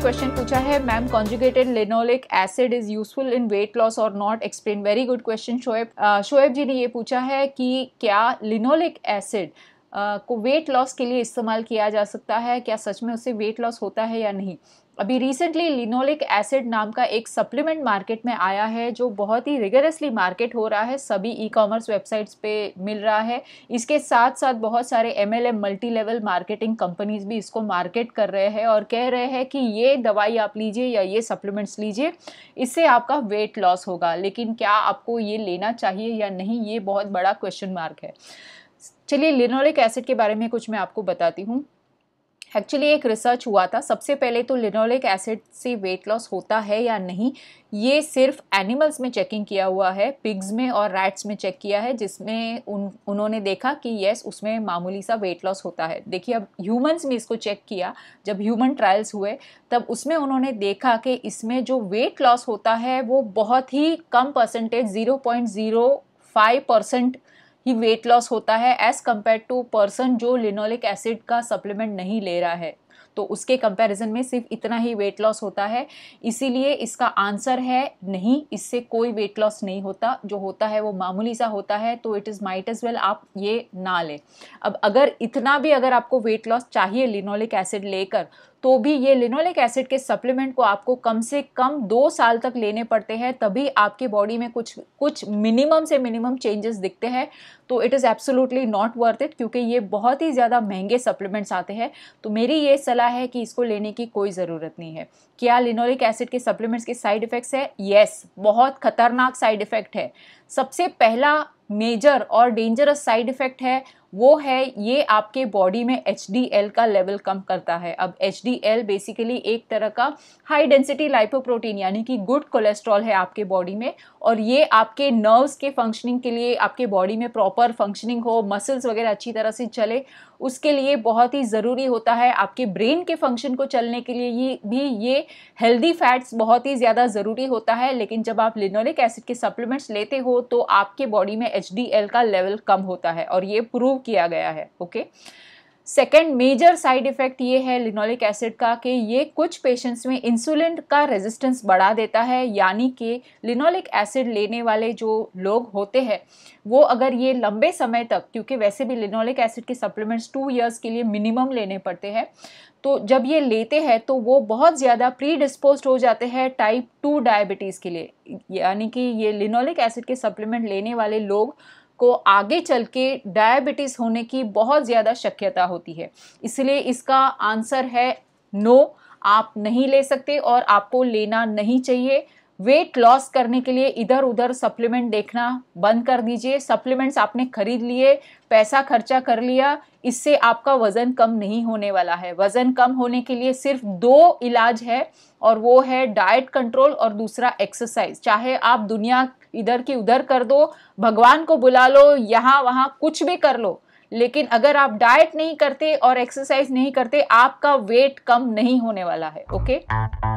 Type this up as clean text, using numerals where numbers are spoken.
Question पूछा है, ma'am conjugated linoleic acid is useful in weight loss और not, explain. Very good question Shoaib ji ने ये पूछा है कि क्या लिनोलिक एसिड को वेट लॉस के लिए इस्तेमाल किया जा सकता है, क्या सच में उससे वेट लॉस होता है या नहीं। अभी रिसेंटली लिनोलिक एसिड नाम का एक सप्लीमेंट मार्केट में आया है जो बहुत ही रिगरसली मार्केट हो रहा है, सभी ई कॉमर्स वेबसाइट्स पे मिल रहा है। इसके साथ साथ बहुत सारे MLM multi level marketing companies भी इसको मार्केट कर रहे हैं और कह रहे हैं कि ये दवाई आप लीजिए या ये सप्लीमेंट्स लीजिए, इससे आपका वेट लॉस होगा। लेकिन क्या आपको ये लेना चाहिए या नहीं, ये बहुत बड़ा क्वेश्चन मार्क है। चलिए लिनोलिक एसिड के बारे में कुछ मैं आपको बताती हूँ। एक्चुअली एक रिसर्च हुआ था। सबसे पहले तो लिनोलिक एसिड से वेट लॉस होता है या नहीं, ये सिर्फ एनिमल्स में चेकिंग किया हुआ है, पिग्स में और रैट्स में चेक किया है, जिसमें उन्होंने देखा कि यस उसमें मामूली सा वेट लॉस होता है। देखिए अब ह्यूमंस में इसको चेक किया, जब ह्यूमन ट्रायल्स हुए तब उसमें उन्होंने देखा कि इसमें जो वेट लॉस होता है वो बहुत ही कम परसेंटेज 0.05% ही वेट लॉस होता है एज कम्पेयर टू पर्सन जो लिनोलिक एसिड का सप्लीमेंट नहीं ले रहा है। तो उसके कंपैरिजन में सिर्फ इतना ही वेट लॉस होता है। इसीलिए इसका आंसर है नहीं, इससे कोई वेट लॉस नहीं होता, जो होता है वो मामूली सा होता है। तो it is might as well आप ये ना लें। अब अगर इतना भी अगर आपको वेट लॉस चाहिए लिनोलिक एसिड लेकर, तो भी ये लिनोलिक एसिड के सप्लीमेंट को आपको कम से कम 2 साल तक लेने पड़ते हैं, तभी आपके बॉडी में कुछ मिनिमम से मिनिमम चेंजेस दिखते हैं। तो it is absolutely not worth it, क्योंकि ये बहुत ही ज़्यादा महंगे सप्लीमेंट्स आते हैं। तो मेरी ये सलाह है कि इसको लेने की कोई ज़रूरत नहीं है। क्या लिनोलिक एसिड के सप्लीमेंट्स के साइड इफ़ेक्ट्स है? येस, बहुत खतरनाक साइड इफ़ेक्ट है। सबसे पहला मेजर और डेंजरस साइड इफ़ेक्ट है वो है ये आपके बॉडी में HDL का लेवल कम करता है। अब HDL बेसिकली एक तरह का हाई डेंसिटी लाइपोप्रोटीन यानी कि गुड कोलेस्ट्रॉल है आपके बॉडी में, और ये आपके नर्व्स के फंक्शनिंग के लिए, आपके बॉडी में प्रॉपर फंक्शनिंग हो, मसल्स वगैरह अच्छी तरह से चले, उसके लिए बहुत ही ज़रूरी होता है। आपके ब्रेन के फंक्शन को चलने के लिए ये हेल्दी फैट्स बहुत ही ज़्यादा ज़रूरी होता है। लेकिन जब आप लिनोलिक एसिड के सप्लीमेंट्स लेते हो तो आपके बॉडी में HDL का लेवल कम होता है, और ये प्रूव किया गया है। Okay, second major side effect ये है लिनोलिक एसिड का कि ये कुछ पेशेंट्स में इंसुलिन का रेजिस्टेंस बढ़ा देता है। यानी कि लिनोलिक एसिड लेने वाले जो लोग होते हैं वो अगर ये लंबे समय तक, क्योंकि वैसे भी लिनोलिक एसिड के सप्लीमेंट्स 2 इयर्स के लिए मिनिमम लेने पड़ते हैं, तो जब ये लेते हैं तो वो बहुत ज़्यादा प्री डिस्पोज्ड हो जाते हैं टाइप 2 डायबिटीज़ के लिए। यानी कि ये लिनोलिक एसिड के सप्लीमेंट लेने वाले लोग को आगे चल के डायबिटीज़ होने की बहुत ज़्यादा शक्यता होती है। इसलिए इसका आंसर है नो, आप नहीं ले सकते और आपको लेना नहीं चाहिए। वेट लॉस करने के लिए इधर उधर सप्लीमेंट देखना बंद कर दीजिए। सप्लीमेंट्स आपने खरीद लिए, पैसा खर्चा कर लिया, इससे आपका वज़न कम नहीं होने वाला है। वज़न कम होने के लिए सिर्फ 2 इलाज है, और वो है डाइट कंट्रोल और दूसरा एक्सरसाइज। चाहे आप दुनिया इधर की उधर कर दो, भगवान को बुला लो, यहाँ वहाँ कुछ भी कर लो, लेकिन अगर आप डाइट नहीं करते और एक्सरसाइज नहीं करते, आपका वेट कम नहीं होने वाला है। ओके।